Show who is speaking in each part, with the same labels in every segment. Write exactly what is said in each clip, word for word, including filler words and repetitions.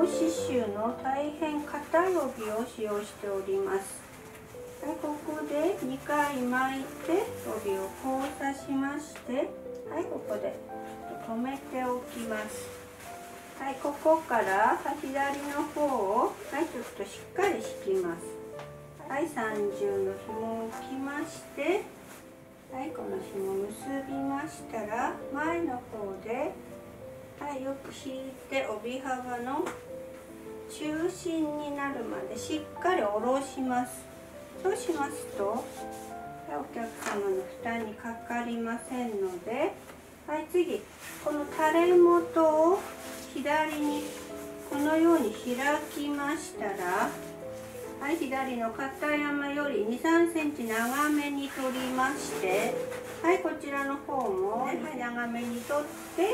Speaker 1: 刺繍の大変硬い帯を使用しております。はい、ここでにかい巻いて帯を交差しまして、はい、ここで留めておきます。はい、ここから左の方を、はい、ちょっとしっかり引きます。はい、さんじゅうの紐を置きまして、はい、この紐を結びましたら、前の方で、はい、よく引いて帯幅の中心になるまでしっかり下ろします。そうしますと、はい、お客様の負担にかかりませんので、はい、次この垂れ元を左にこのように開きましたら、はい、左の片山よりに、さんセンチ長めに取りまして、はい、こちらの方も、はい、長めに取って、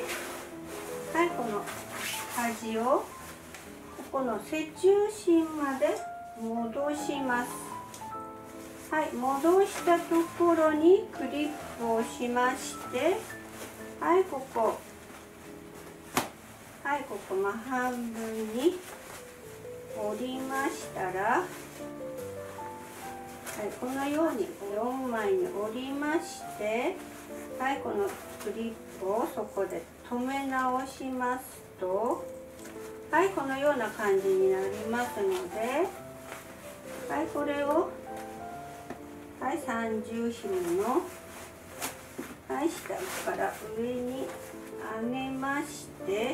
Speaker 1: はい、この端をここの背中心まで戻します。はい、戻したところにクリップをしまして、はい、ここ、はい、ここ真半分に折りましたら、はい、このようによんまいに折りまして、はい、このクリップをそこで留め直しますと、はい、このような感じになりますので、はい、これを、はい、三重紐の、はい、下から上に上げまして、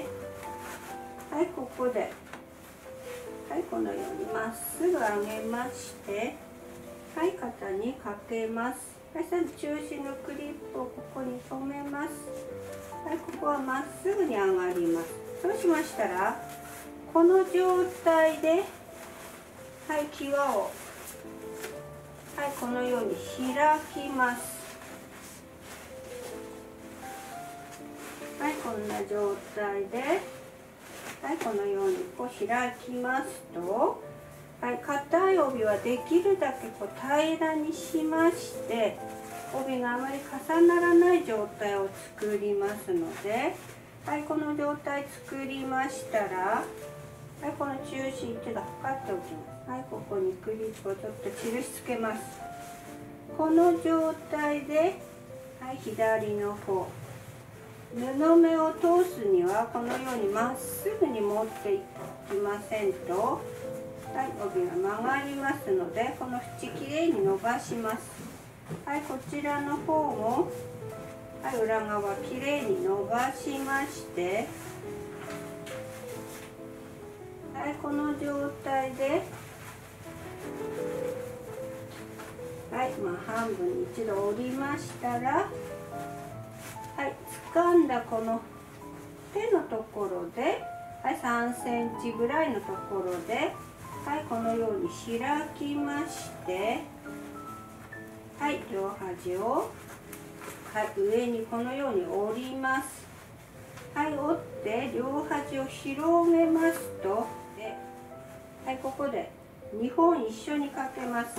Speaker 1: はい、ここで、はい、このようにまっすぐ上げまして、はい、肩にかけます。はい、その中心のクリップをここに留めます。はい、ここはまっすぐに上がります。そうしましたら、この状態で、はい、際を、はい、このように開きます。はい、こんな状態で、はい、このようにこう開きますと、はい、硬い帯はできるだけこう平らにしまして、帯があまり重ならない状態を作りますので、はい、この状態作りましたら、はい、この中心ちょっと測っておきます。はい、ここにクリップをちょっと印つけます。この状態で、はい、左の方、布目を通すにはこのようにまっすぐに持っていきませんと、はい、帯が曲がりますので、この縁きれいに伸ばします。はい、こちらの方も、はい、裏側きれいに伸ばしまして、はい、この状態で、はい、まあ、半分に一度折りましたら、はい、掴んだこの手のところで、はい、さんセンチぐらいのところで、はい、このように開きまして、はい、両端を、はい、上にこのように折ります。はい、折って両端を広げますと、で、はい、ここでにほん一緒にかけます。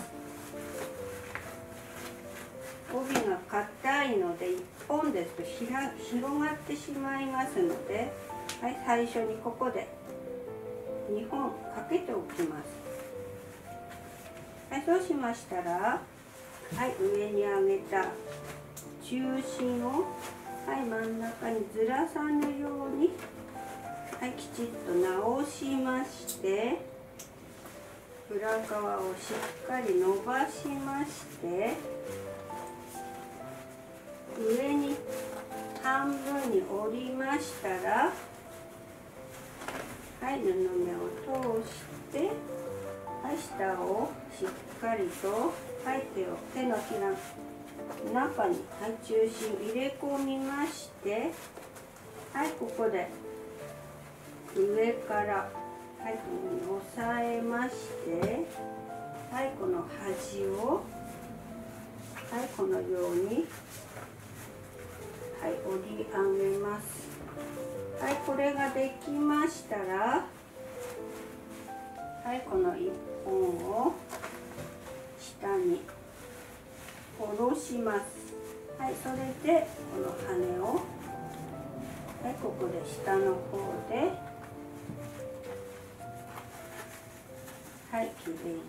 Speaker 1: 帯が硬いのでいっぽんですと広がってしまいますので、はい、最初にここでにほんかけておきます。はい、そうしましたら、はい、上に上げた中心を、はい、真ん中にずらさぬように、はい、きちっと直しまして、裏側をしっかり伸ばしまして、上に半分に折りましたら、はい、布目を通して、はい、下をしっかりと、はい、手を手のひら中に、はい、中心入れ込みまして、はい、ここで上から、はい、このように押さえまして、はい、この端を、はい、このように、はい、折り上げます。はい、これができましたら、はい、このいっぽんを下に下ろします。はい、それでこの羽を、はい、ここで下の方で、 はい、きれいに。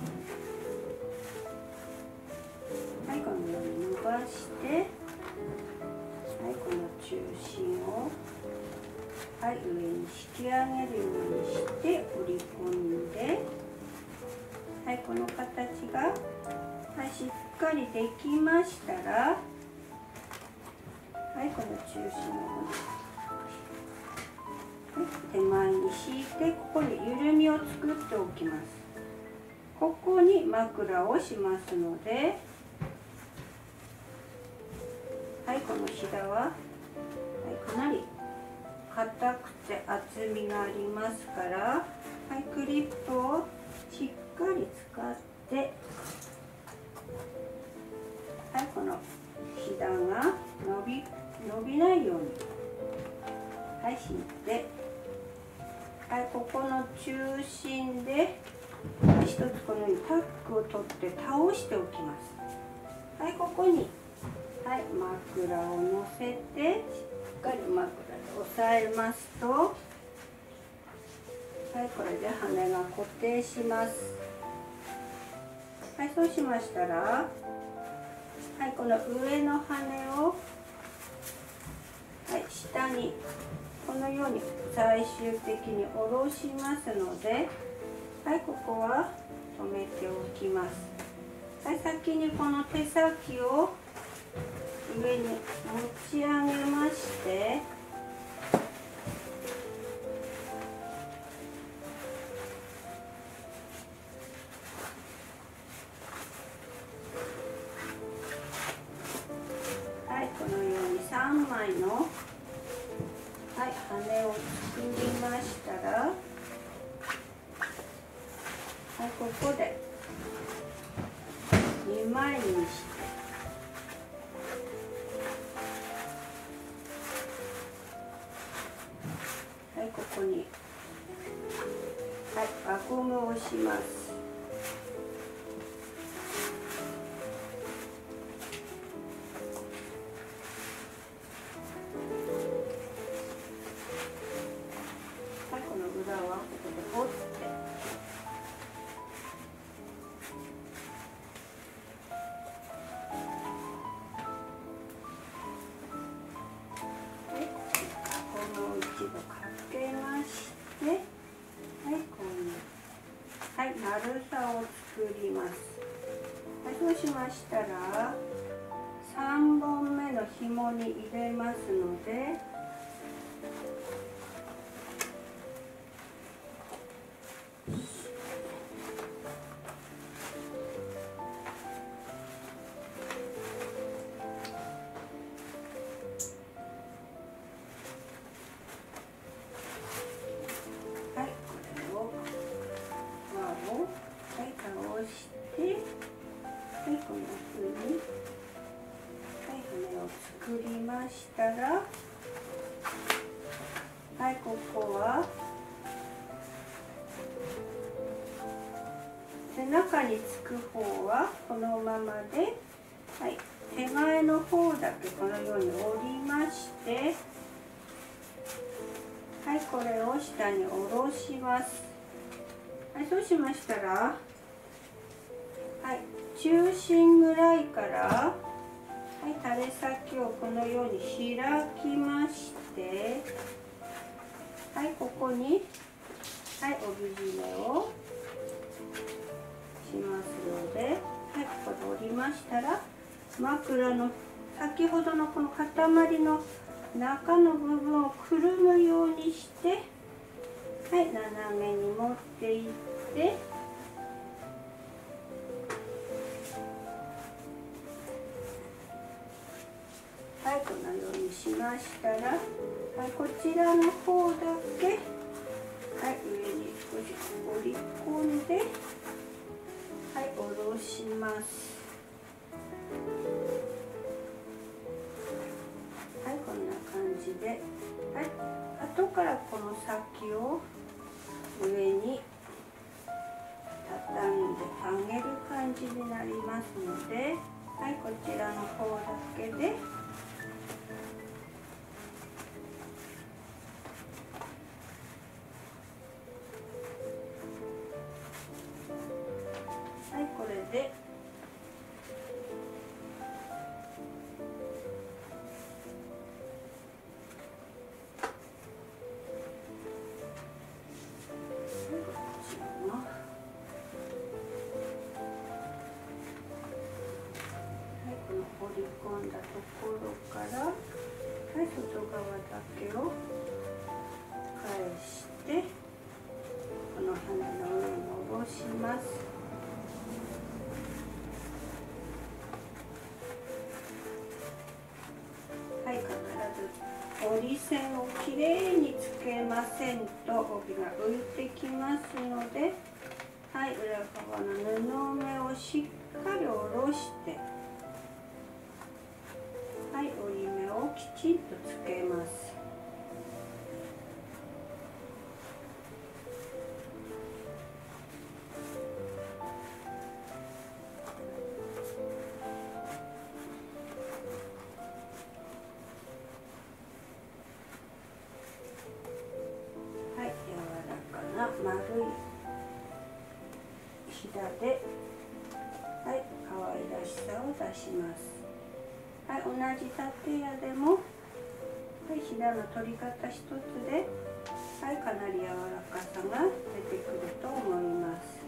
Speaker 1: はい、このように伸ばして、はい、この中心を、はい、上に引き上げるようにして折り込んで、はい、この形が、はい、しっかりできましたら、はい、この中心を、はい、手前に敷いて、ここに緩みを作っておきます。ここに枕をしますので、はい、このひだは、はい、かなり硬くて厚みがありますから、はい、クリップをしっかり使って、はい、このひだが伸び伸びないように、はい、敷いて、はい、ここの中心で一つこのようにタックを取って倒しておきます。はい、ここに、はい、枕を乗せてしっかり枕で押さえますと、はい、これで羽が固定します。はい、そうしましたら、はい、この上の羽を、はい、下にこのように最終的に下ろしますので、はい、ここは止めておきます。はい、先にこの手先を上に持ち上げまして、はい、このようにさんまいの、はい、羽を作りましたら、はい、ここでにまいにして、はい、ここに、はい、輪ゴムをします。はい、この裏はここで折って、この一度かけまして、はい、こういう、はい、丸さを作ります。はい、そうしましたら、さんぼんめの紐に入れますので、はい、これを輪を、はい、倒して、はい、こんな風に、はい、羽を作りましたら、はい、ここはで中につく方はこのままで、はい、手前の方だけこのように折りまして、はい、これを下に下ろします。はい、そうしましたら、はい、中心ぐらいから、はい、垂れ先をこのように開きまして、はい、ここに、はい、帯締めをしますので、はい、ここで折りましたら、枕の先ほどのこの塊の中の部分をくるむようにして、はい、斜めに持っていって、はい、このようにしましたら、はい、こちらの方だけ、はい、上に少し折り込んで、はい、下ろします。はい、こんな感じで、はい、後からこの先を上に畳んで上げる感じになりますので、はい、こちらの方だけで、はころから、はい、外側だけを返してこの羽の上に下ろします。はい、必ず折り線をきれいにつけませんと帯が浮いてきますので、はい、裏側の布目をしっかり下ろして、はい、折り目をきちんとつけます。はい、柔らかな丸いひだで、はい、可愛らしさを出します。はい、同じ縦矢でも、はい、ひだの取り方一つで、はい、かなり柔らかさが出てくると思います。